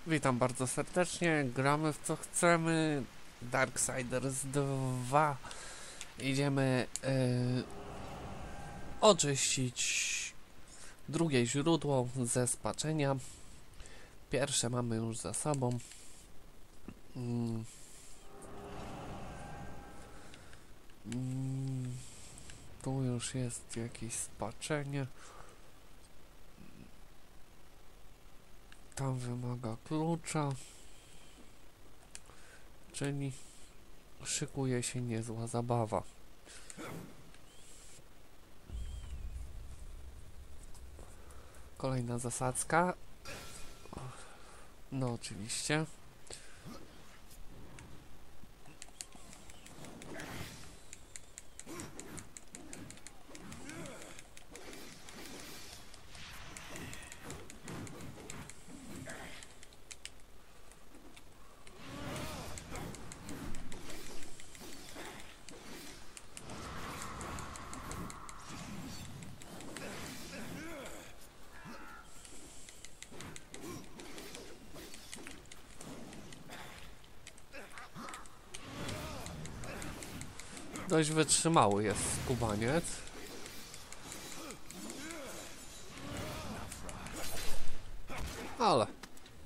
Witam bardzo serdecznie, gramy w co chcemy. Darksiders 2. Idziemy oczyścić drugie źródło ze spaczenia. Pierwsze mamy już za sobą. Tu już jest jakieś spaczenie. Tam wymaga klucza. Czyli szykuje się niezła zabawa. Kolejna zasadzka. No oczywiście. Dość wytrzymały jest skubaniec. Ale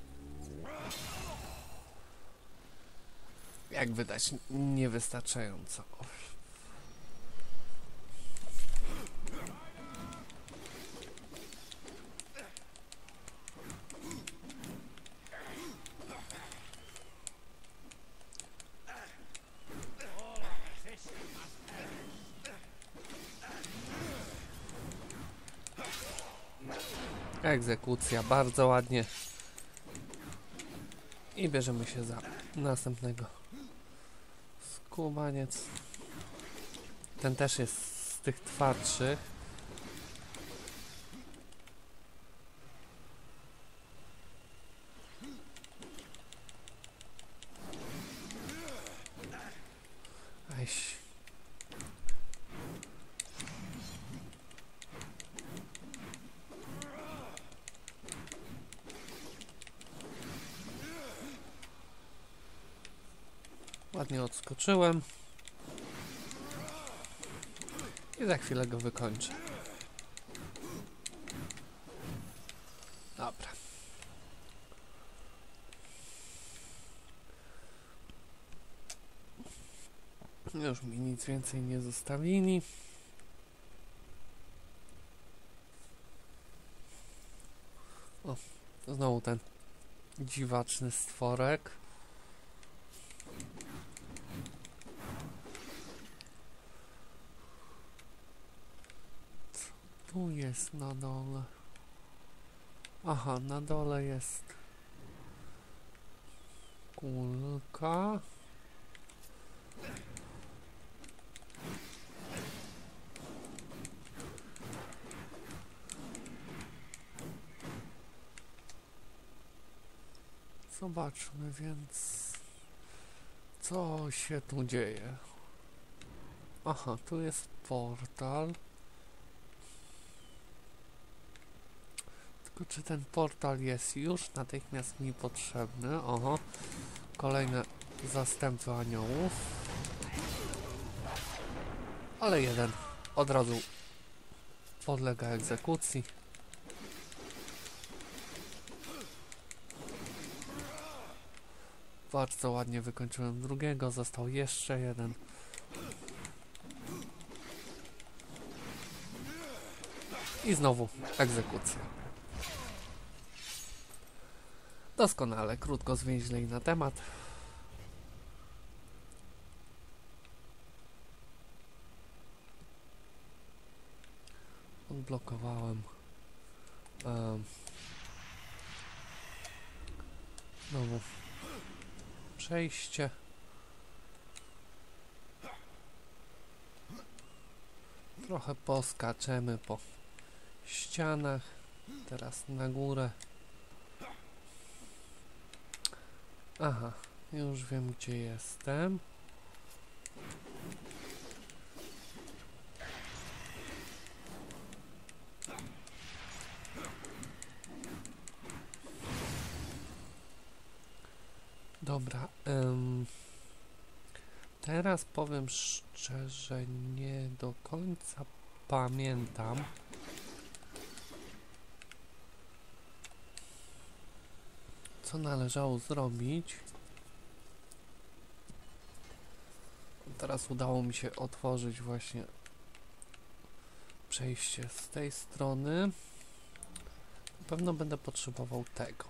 jak wydać, niewystarczająco. Egzekucja, bardzo ładnie. I bierzemy się za następnego. Skubaniec. Ten też jest z tych twardszych. Eś. Ładnie odskoczyłem. I za chwilę go wykończę. Dobra. Już mi nic więcej nie zostawili. O, znowu ten dziwaczny stworek. Tu jest na dole. Aha, na dole jest kulka. Zobaczmy więc, co się tu dzieje. Aha, tu jest portal. Tylko czy ten portal jest już natychmiast mi potrzebny? Oho, kolejne zastępy aniołów. Ale jeden od razu podlega egzekucji. Bardzo ładnie wykończyłem drugiego, został jeszcze jeden. I znowu egzekucja. Doskonale, krótko, zwięźle i na temat. Odblokowałem znowu przejście. Trochę poskaczemy po ścianach. Teraz na górę. Aha, już wiem, gdzie jestem. Dobra, teraz powiem szczerze, nie do końca pamiętam, co należało zrobić. Teraz udało mi się otworzyć właśnie przejście z tej strony. Na pewno będę potrzebował tego.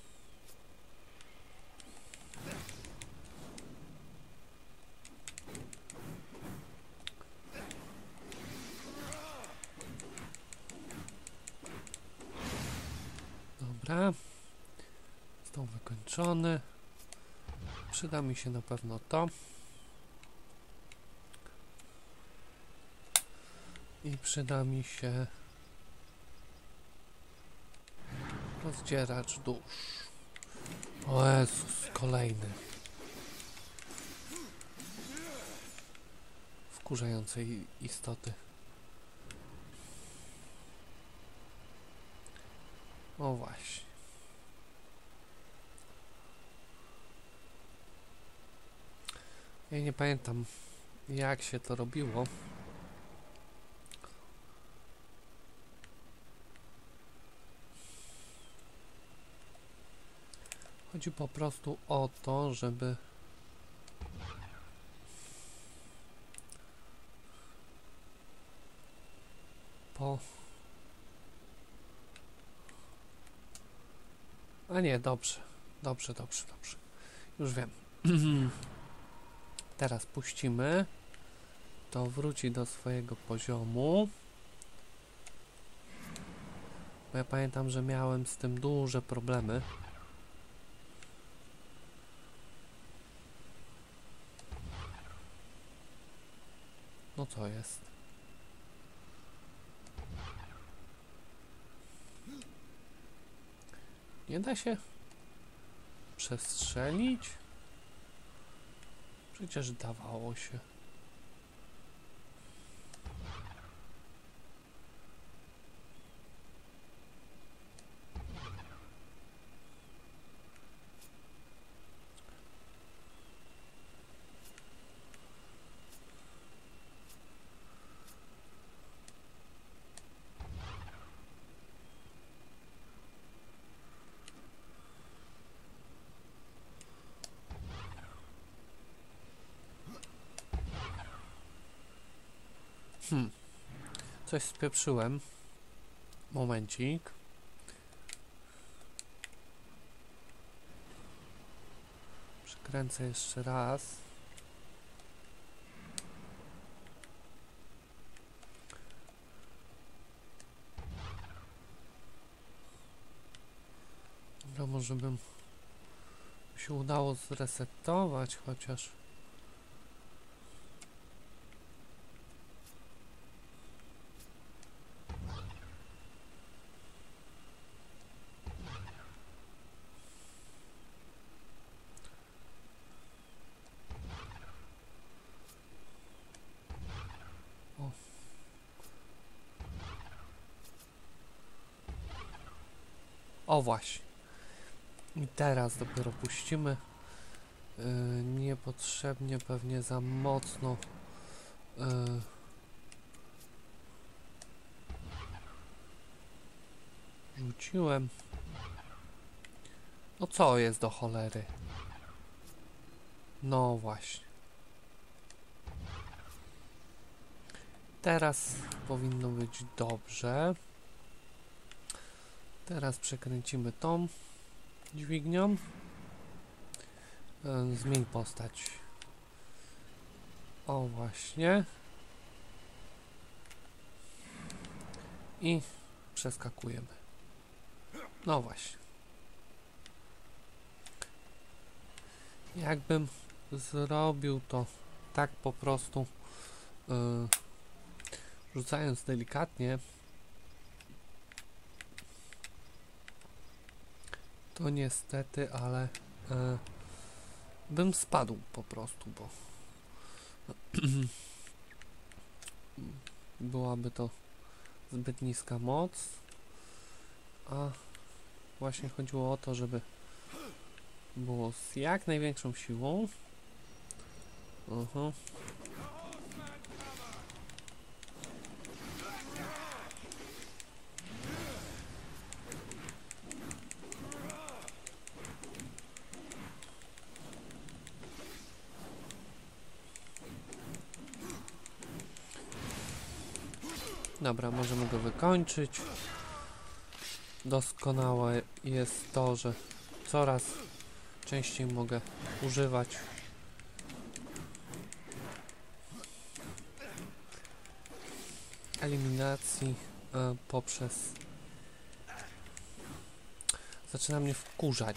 Dobra. Został wykończony. Przyda mi się na pewno to. I przyda mi się rozdzieracz dusz. O Jezus, kolejny. Wkurzającej istoty. O właśnie. Ja nie pamiętam, jak się to robiło. Chodzi po prostu o to, żeby A nie, dobrze. Dobrze. Już wiem. Teraz puścimy. To wróci do swojego poziomu. Bo ja pamiętam, że miałem z tym duże problemy. No co jest? Nie da się przestrzelić? Przecież dawało się. Coś spieprzyłem. Momencik. Przekręcę jeszcze raz. No może bym się udało zresetować chociaż. O właśnie. I teraz dopiero puścimy. Niepotrzebnie pewnie za mocno rzuciłem. No co jest do cholery? No właśnie. Teraz powinno być dobrze. Teraz przekręcimy tą dźwignią. Zmień postać. O właśnie. I przeskakujemy. No właśnie. Jakbym zrobił to tak po prostu rzucając delikatnie, to niestety, ale bym spadł po prostu, bo byłaby to zbyt niska moc, a właśnie chodziło o to, żeby było z jak największą siłą. Aha. Dobra, możemy go wykończyć. Doskonałe jest to, że coraz częściej mogę używać eliminacji poprzez... Zaczyna mnie wkurzać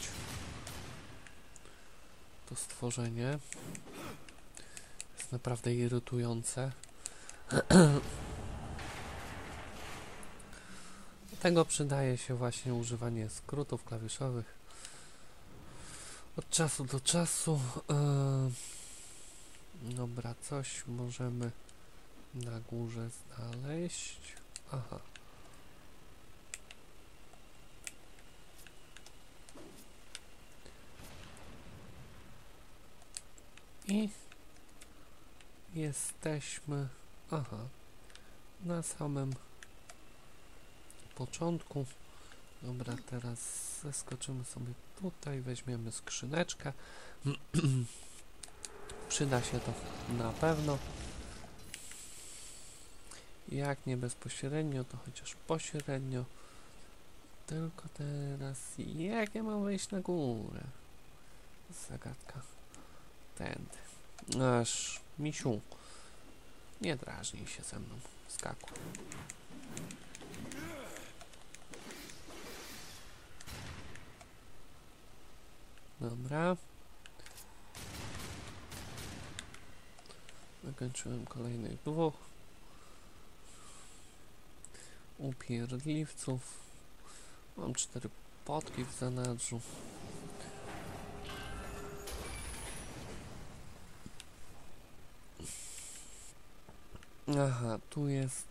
to stworzenie. Jest naprawdę irytujące. Do tego przydaje się właśnie używanie skrótów klawiszowych od czasu do czasu. Dobra, coś możemy na górze znaleźć. Aha. I jesteśmy, aha, na samym początku. Dobra, teraz zeskoczymy sobie tutaj, weźmiemy skrzyneczkę. Przyda się to na pewno. Jak nie bezpośrednio, to chociaż pośrednio. Tylko teraz, jak ja mam wejść na górę? Zagadka. Tędy. Aż, misiu, nie drażnij się ze mną. Skakuj. Dobra. Wykończyłem kolejnych dwóch upierdliwców. Mam 4 potki w zanadrzu. Aha, tu jest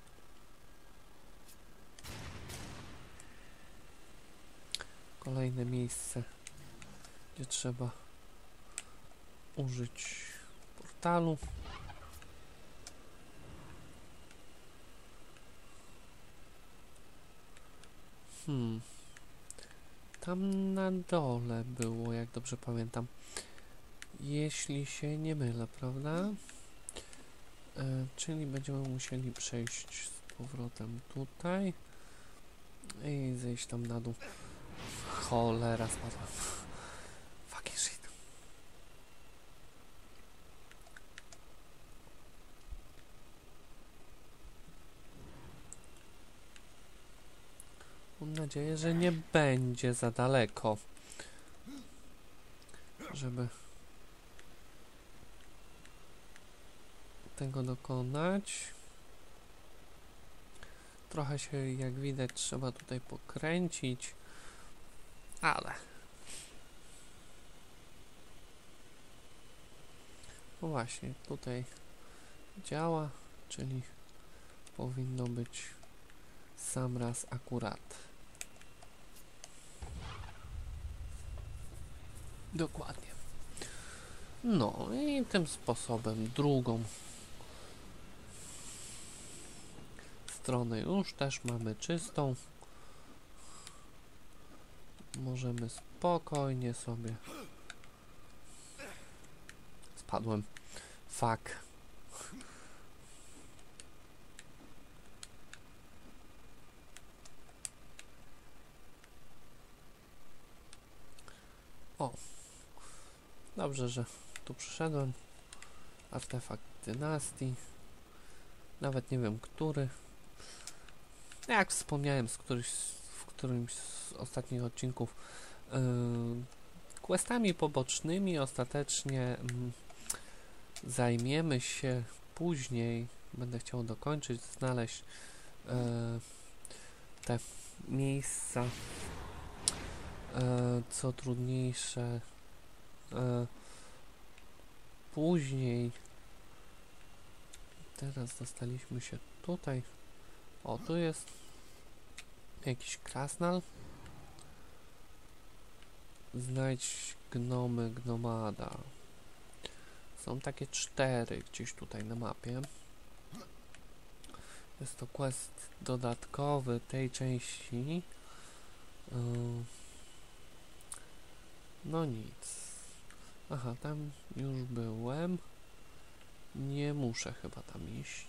kolejne miejsce, gdzie trzeba użyć portalu. Tam na dole było, jak dobrze pamiętam. Jeśli się nie mylę, prawda? Czyli będziemy musieli przejść z powrotem tutaj i zejść tam na dół. Cholera, spadłem. Fucking shit. Mam nadzieję, że nie będzie za daleko, żeby tego dokonać. Trochę się, jak widać, trzeba tutaj pokręcić, ale no właśnie, tutaj działa, czyli powinno być sam raz akurat. Dokładnie. No i tym sposobem drugą stronę już też mamy czystą. Możemy spokojnie sobie... Spadłem. Fuck. O. Dobrze, że tu przyszedłem. Artefakt dynastii. Nawet nie wiem, który. Jak wspomniałem w którymś z ostatnich odcinków, questami pobocznymi ostatecznie zajmiemy się później. Będę chciał dokończyć, znaleźć te miejsca, co trudniejsze, później. Teraz dostaliśmy się tutaj. O, tu jest jakiś krasnal. Znajdź gnomy gnomada. Są takie 4 gdzieś tutaj na mapie. Jest to quest dodatkowy tej części. No nic. Aha, tam już byłem. Nie muszę chyba tam iść.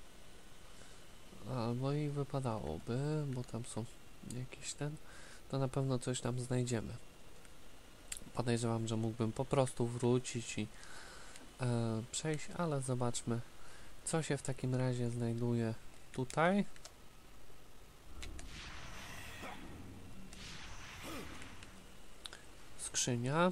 Albo i wypadałoby, bo tam są jakieś to na pewno coś tam znajdziemy. Podejrzewam, że mógłbym po prostu wrócić i przejść, ale zobaczmy, co się w takim razie znajduje tutaj. Skrzynia.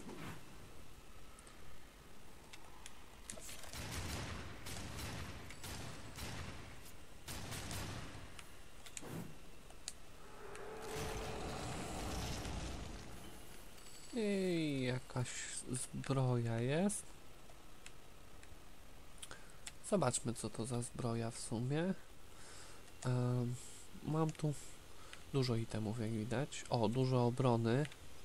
I jakaś zbroja jest. Zobaczmy, co to za zbroja w sumie. Mam tu dużo itemów, jak widać. O, dużo obrony.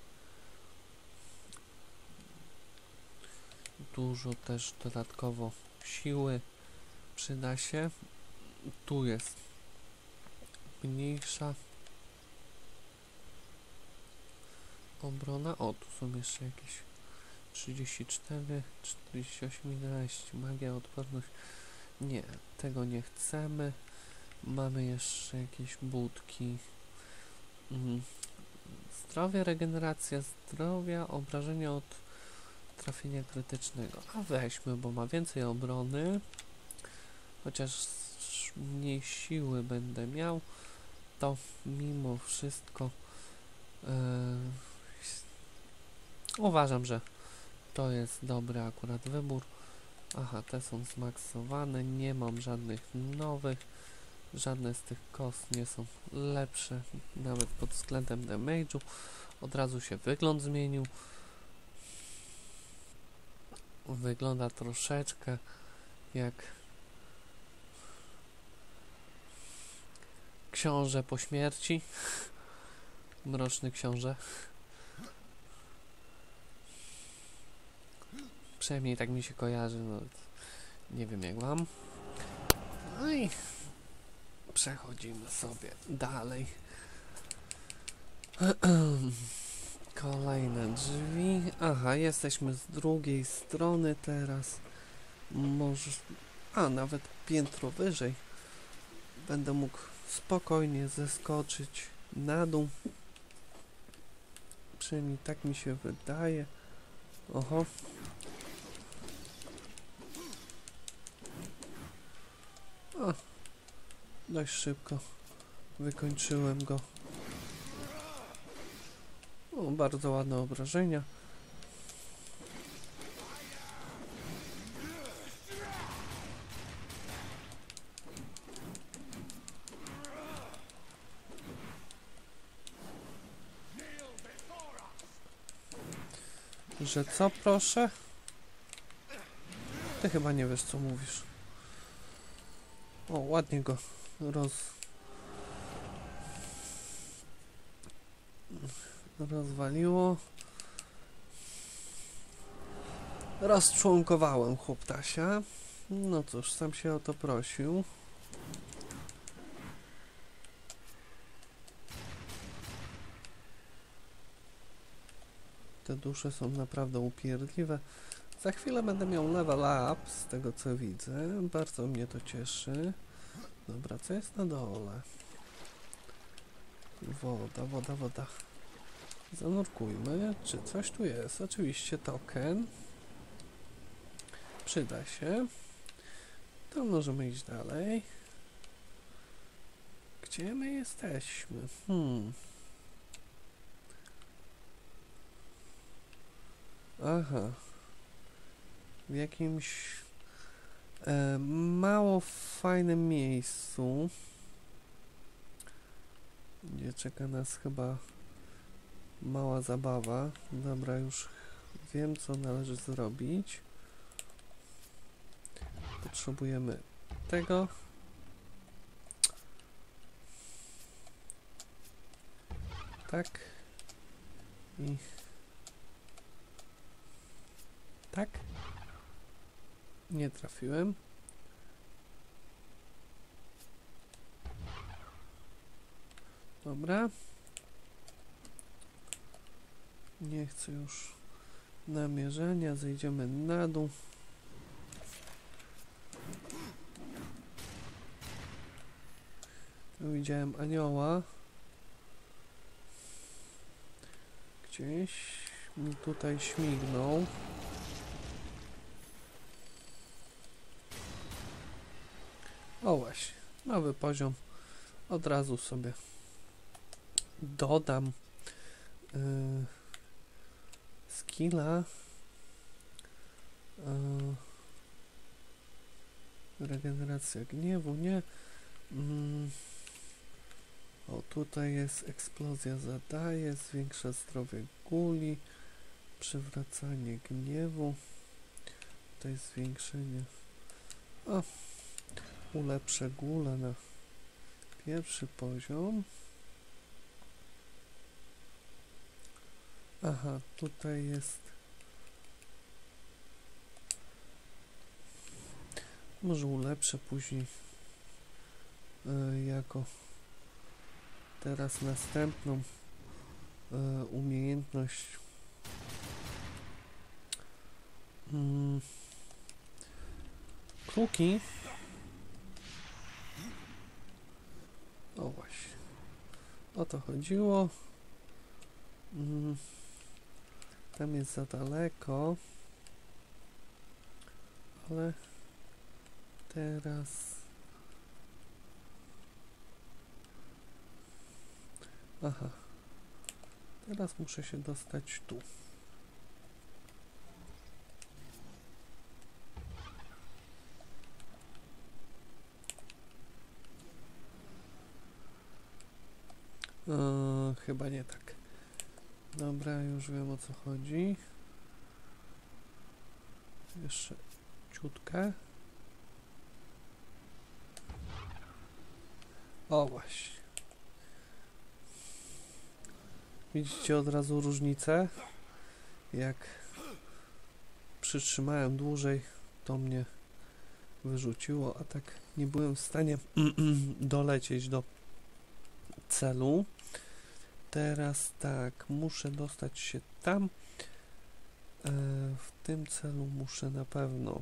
Dużo też dodatkowo siły przyda się. Tu jest mniejsza obrona. O, tu są jeszcze jakieś 34, 48, 11. Magia, odporność. Nie, tego nie chcemy. Mamy jeszcze jakieś budki. Zdrowie, regeneracja zdrowia, obrażenia od trafienia krytycznego. A weźmy, bo ma więcej obrony. Chociaż mniej siły będę miał, to mimo wszystko uważam, że to jest dobry akurat wybór. Aha, te są zmaksowane, nie mam żadnych nowych. Żadne z tych kost nie są lepsze, nawet pod względem damage'u. Od razu się wygląd zmienił. Wygląda troszeczkę jak książę po śmierci. Mroczny książę. Przynajmniej tak mi się kojarzy, no nie wiem jak wam. No i przechodzimy sobie dalej. Kolejne drzwi. Aha, jesteśmy z drugiej strony teraz. Może... A, nawet piętro wyżej. Będę mógł spokojnie zeskoczyć na dół. Przynajmniej tak mi się wydaje. Oho. O, dość szybko wykończyłem go. O, bardzo ładne obrażenia. Że co, proszę? Ty chyba nie wiesz, co mówisz. O, ładnie go rozwaliło. Rozczłonkowałem chłoptasia. No cóż, sam się o to prosił. Te dusze są naprawdę upierdliwe. Za chwilę będę miał level up, z tego co widzę. Bardzo mnie to cieszy. Dobra, co jest na dole? Woda, woda, woda. Zanurkujmy. Czy coś tu jest? Oczywiście token. Przyda się. To możemy iść dalej. Gdzie my jesteśmy? Aha. W jakimś mało fajnym miejscu, gdzie czeka nas chyba mała zabawa. Dobra, już wiem, co należy zrobić. Potrzebujemy tego. Tak. I Tak? Nie trafiłem. Dobra. Nie chcę już namierzenia. Zejdziemy na dół. Tu widziałem anioła. Gdzieś mi tutaj śmignął. O właśnie, nowy poziom. Od razu sobie dodam skilla. Regeneracja gniewu, nie. O, tutaj jest eksplozja zadaje, zwiększa zdrowie guli, przywracanie gniewu. Tutaj zwiększenie. O, ulepszę gulę na pierwszy poziom. Aha, tutaj jest. Może ulepszę później jako teraz następną umiejętność. Kluki. O właśnie. O to chodziło. Tam jest za daleko. Ale teraz aha. Teraz muszę się dostać tu. Chyba nie tak. Dobra, już wiem o co chodzi. Jeszcze ciutkę. O właśnie. Widzicie od razu różnicę? Jak przytrzymałem dłużej, to mnie wyrzuciło, a tak nie byłem w stanie dolecieć do celu. Teraz tak, muszę dostać się tam. W tym celu muszę na pewno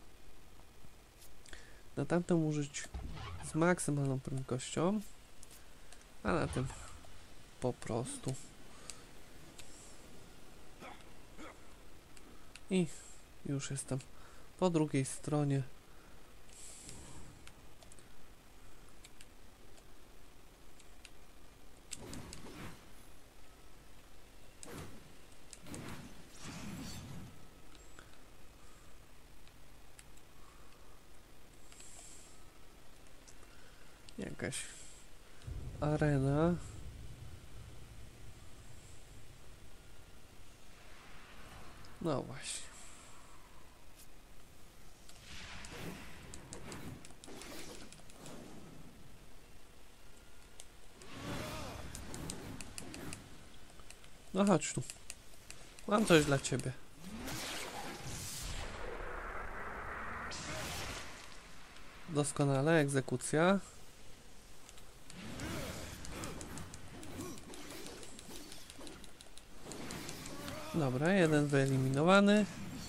na tamtym użyć z maksymalną prędkością, a na tym po prostu. I już jestem po drugiej stronie. Jakaś arena. No właśnie. No chodź tu. Mam coś dla ciebie. Doskonale, egzekucja. Dobra, jeden wyeliminowany.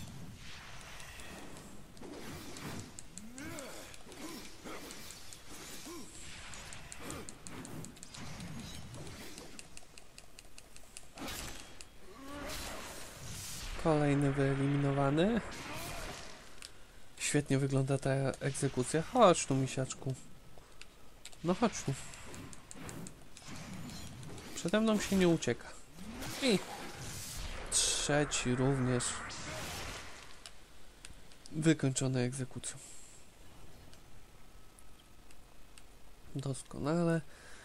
Kolejny wyeliminowany. Świetnie wygląda ta egzekucja. Chodź tu, misiaczku. No chodź tu. Przede mną się nie ucieka. I trzeci również wykończony egzekucją. Doskonale.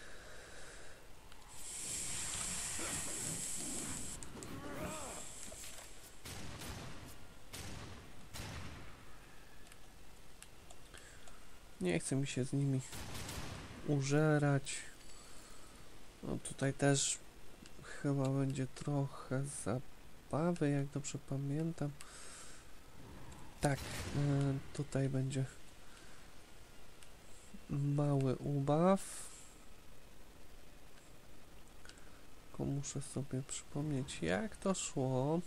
Nie chce mi się z nimi użerać. No tutaj też chyba będzie trochę zabawy, jak dobrze pamiętam. Tak, tutaj będzie mały ubaw. Tylko muszę sobie przypomnieć, jak to szło.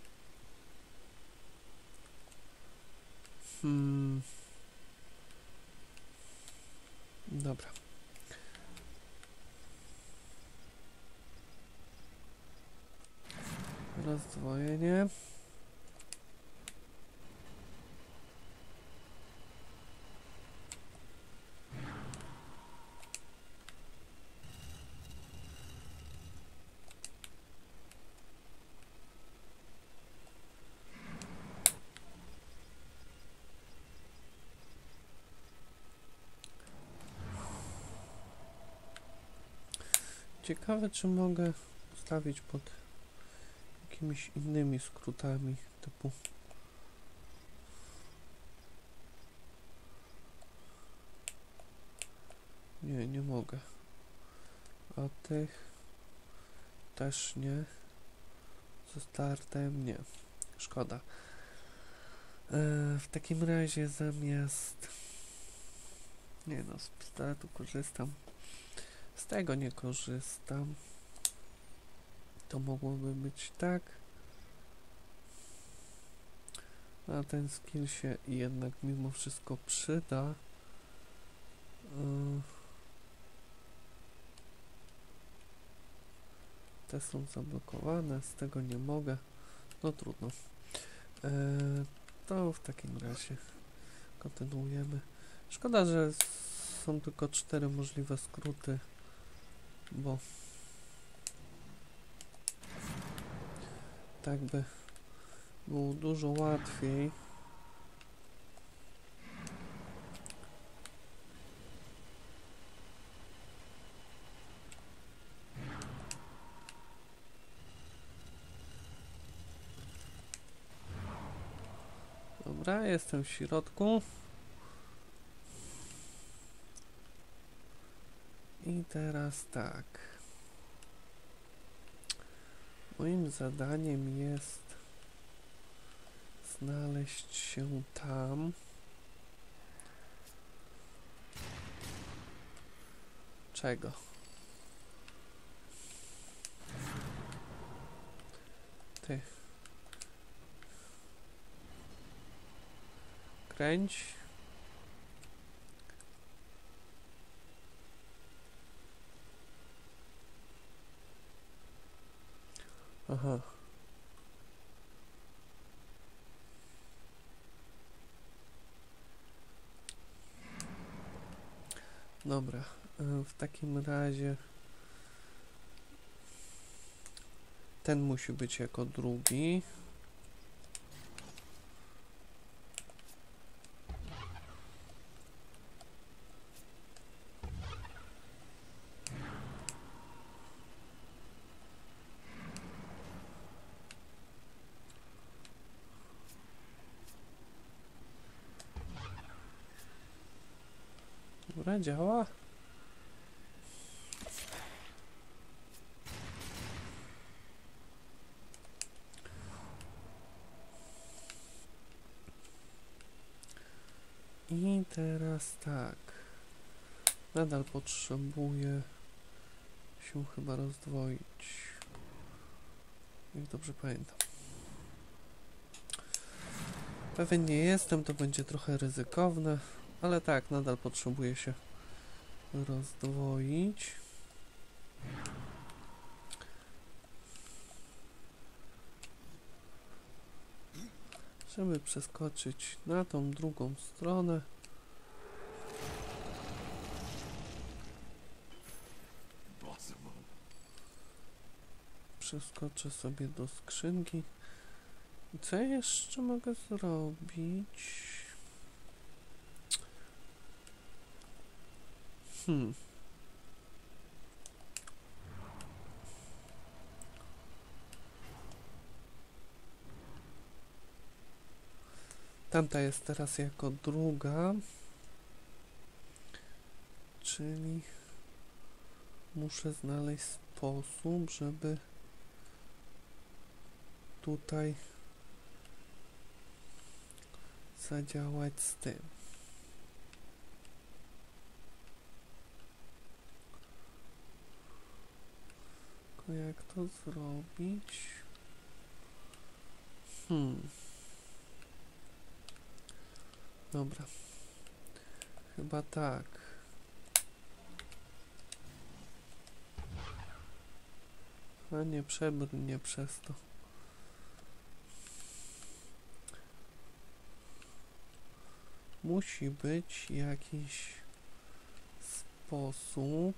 Dobra. Rozdwojenie. Ciekawe, czy mogę ustawić pod jakimiś innymi skrótami typu nie mogę, a tych też nie, ze startem nie, szkoda. W takim razie zamiast z pistoletu korzystam, z tego nie korzystam, to mogłoby być tak, a ten skill się jednak mimo wszystko przyda. Te są zablokowane, z tego nie mogę, no trudno. To w takim razie kontynuujemy. Szkoda, że są tylko 4 możliwe skróty, bo tak by było dużo łatwiej. Dobra, jestem w środku. I teraz tak. Moim zadaniem jest znaleźć się tam. Czego? Ty. Kręć. Aha. Dobra, w takim razie ten musi być jako drugi. Dobra, działa. I teraz tak. Nadal potrzebuję się chyba rozdwoić. Jak dobrze pamiętam. Pewien nie jestem, to będzie trochę ryzykowne, ale tak, nadal potrzebuję się rozdwoić. Żeby przeskoczyć na tą drugą stronę. Przeskoczę sobie do skrzynki. I co ja jeszcze mogę zrobić? Tamta jest teraz jako druga. Czyli muszę znaleźć sposób, żeby tutaj zadziałać z tym. Tylko jak to zrobić? Dobra. Chyba tak. A nie przebrnie przez to. Musi być jakiś sposób.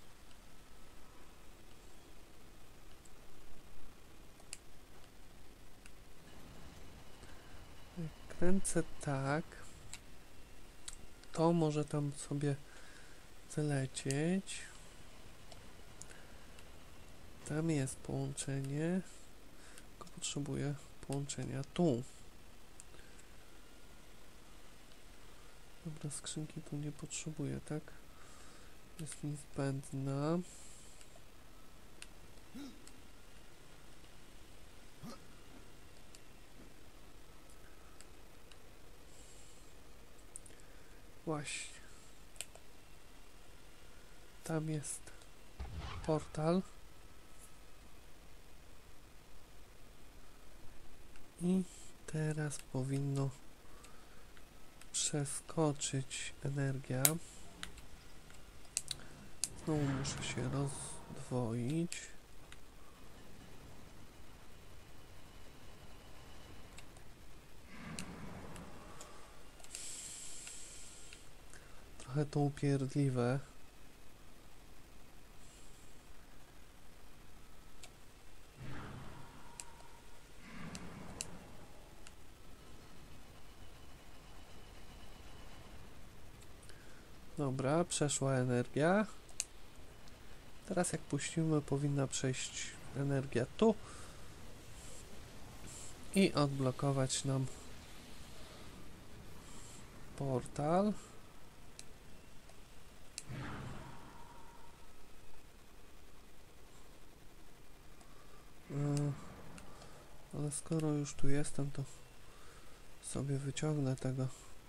Jak kręcę tak, to może tam sobie zlecieć. Tam jest połączenie. Tylko potrzebuję połączenia tu. Dobra, skrzynki tu nie potrzebuję, tak? Jest niezbędna. Właśnie. Tam jest portal. I teraz powinno przeskoczyć energia. Znowu muszę się rozdwoić. Trochę to upierdliwe. Dobra, przeszła energia. Teraz jak puścimy, powinna przejść energia tu i odblokować nam portal. Ale skoro już tu jestem, to sobie wyciągnę tego.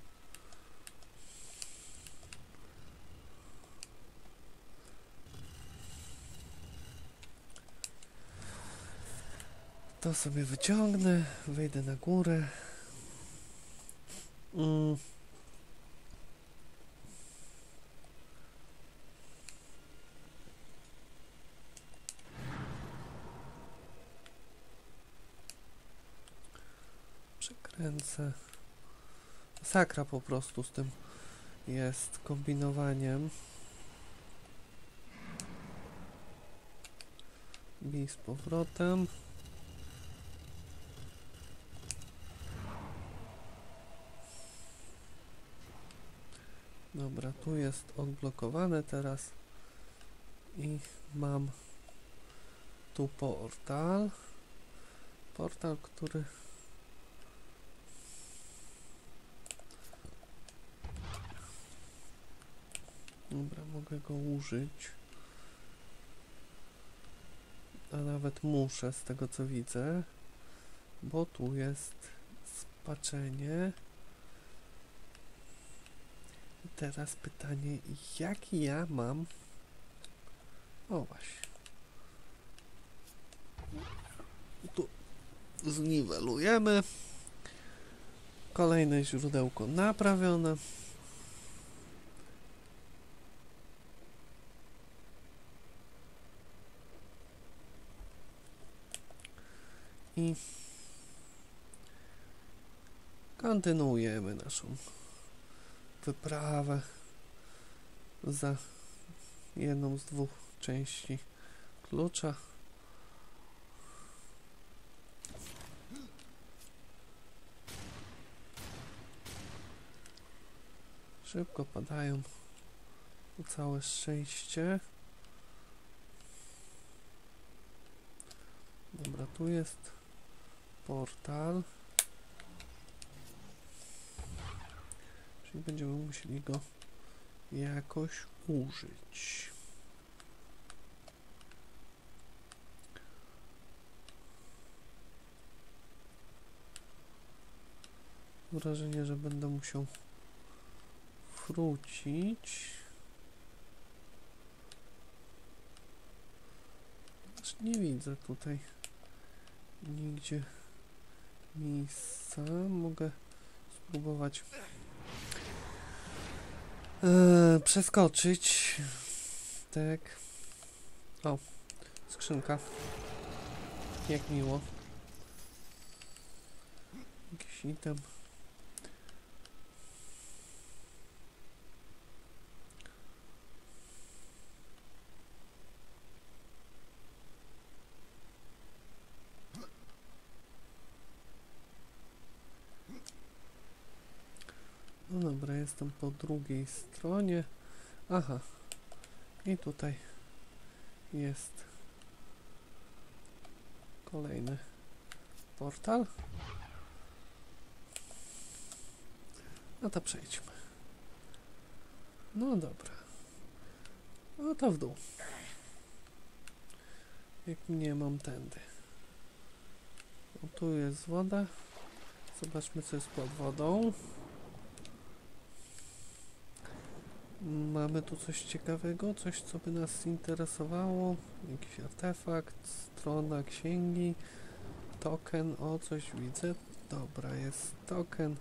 To sobie wyciągnę, wejdę na górę. Przekręcę. Sakra po prostu z tym jest kombinowaniem. Bij z powrotem. Dobra, tu jest odblokowane teraz i mam tu portal. Portal, który dobra, mogę go użyć. A nawet muszę z tego co widzę, bo tu jest spaczenie. I teraz pytanie, jaki ja mam... O właśnie. Tu zniwelujemy. Kolejne źródełko naprawione. I kontynuujemy naszą wyprawę za jedną z dwóch części klucza. Szybko padają, całe szczęście. Dobra, tu jest portal. Czyli będziemy musieli go jakoś użyć. wrażenie, że będę musiał wrócić. Aż nie widzę tutaj nigdzie miejsca. Mogę spróbować przeskoczyć. Tak. O, skrzynka. Jak miło. Jakiś item. No dobra, jestem po drugiej stronie. Aha. I tutaj jest kolejny portal. No to przejdźmy. No dobra. No to w dół. Jak nie mam tędy. O, tu jest woda. Zobaczmy, co jest pod wodą. Mamy tu coś ciekawego, coś, co by nas interesowało. Jakiś artefakt, strona księgi, token, o, coś widzę. Dobra, jest token.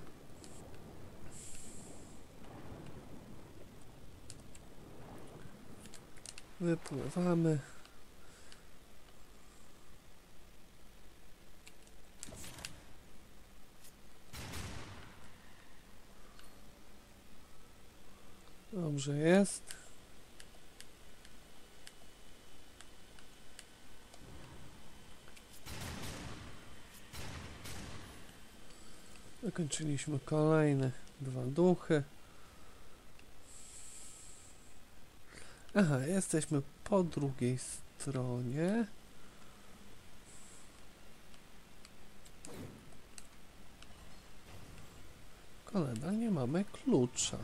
Wypływamy. Dobrze jest. Zakończyliśmy kolejne 2 duchy. Aha, jesteśmy po drugiej stronie. Kolenda, nie mamy klucza.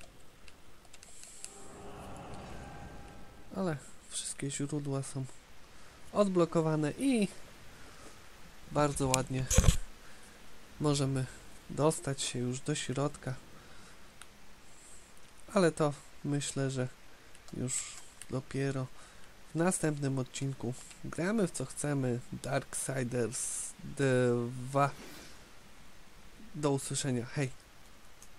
Ale wszystkie źródła są odblokowane i bardzo ładnie możemy dostać się już do środka. Ale to myślę, że już dopiero w następnym odcinku. Gramy w co chcemy. Darksiders 2. Do usłyszenia. Hej!